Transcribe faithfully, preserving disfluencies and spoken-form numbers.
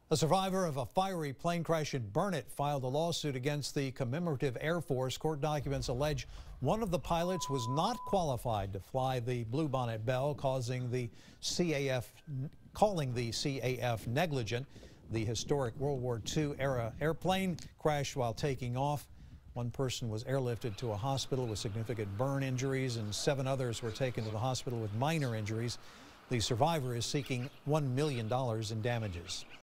A survivor of a fiery plane crash in Burnet filed a lawsuit against the Commemorative Air Force. Court documents allege one of the pilots was not qualified to fly the Bluebonnet Belle, causing the C A F, calling the C A F negligent. The historic World War Two era airplane crashed while taking off. One person was airlifted to a hospital with significant burn injuries, and seven others were taken to the hospital with minor injuries. The survivor is seeking one million dollars in damages.